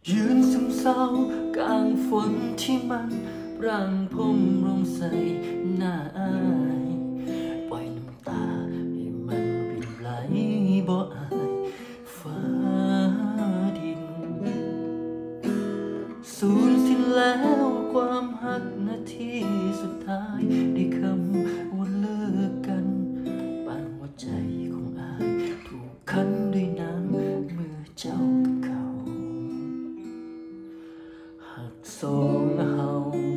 ยืนซึมเศร้ากลางฝนที่มันร่างพมลงใส่หน้าอายปล่อยน้ำตาให้มันรินไหลบ่อายฟ้าดินสูญสิ้นแล้วความหักนาทีสุดท้ายได้คำว่าเลิกกันปานหัวใจของอายถูกคั้นด้วยน้ำมือเจ้ากับเขาหักสองเฮา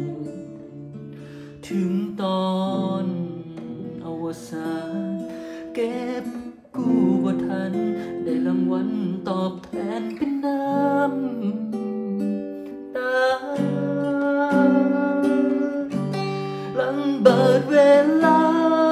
ถึงตอนอวสานเก็บกู้บ่ทันได้รางวัลตอบแทนเป็นน้ำตาหลังเบิดเวลา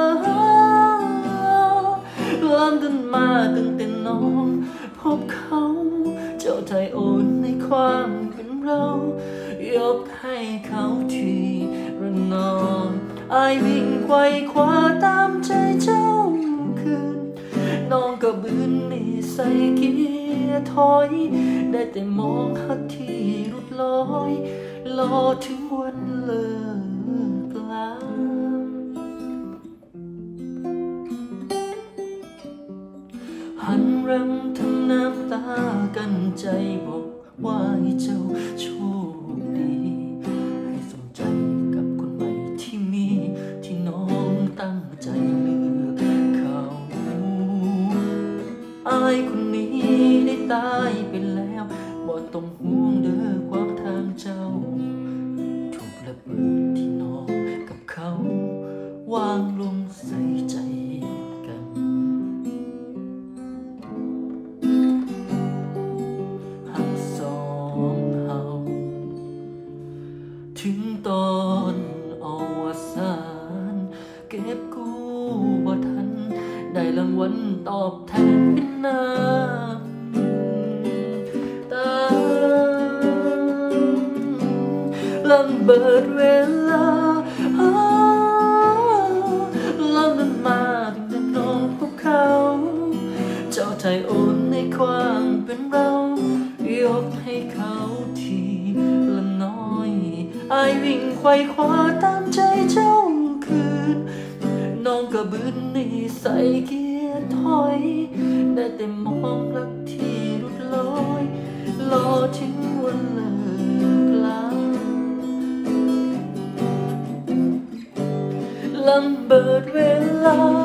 ล้ำดันมาตั้งแต่น้องพบเขาเจ้าไทยโอนในความเป็นเรายกให้เขาที่ระนองอายวิ่งไขว่คว้าตามใจเจ้าคืนน้องก็บืนนิสัยเกียร์ถอยได้แต่มองหักที่รุดลอยรอถึงวันเลิกลาหันรังทำน้ำตากันใจบอกว่าให้เจ้าโชคดีให้สมใจกับคนใหม่ที่มีที่น้องตั้งใจเลือกเขาอายคนนี้ได้ตายไปแล้วบ่ต้องห่วงเด้อความทางเจ้าถูกระเบิดที่น้องกับเขาวางลงใส่ใจกันหักสองเฮาถึงตอนอวสานเก็บกู้บ่ทันได้รางวัลตอบแทนเป็นน้ำตาหลังเบิดเวลาล้ำนั้นมาถึงแต่น้องพบเขาเจ้าใจโอนในความเป็นเรายกให้เขาทีละน้อยอายวิ่งไขว่คว้าตามใจเจ้าคืนน้องก็บืนนิสัยเกียร์ถอยได้แต่มองรักที่รุดลอยรอถึงวันเลิกลาลำเบิดเวลา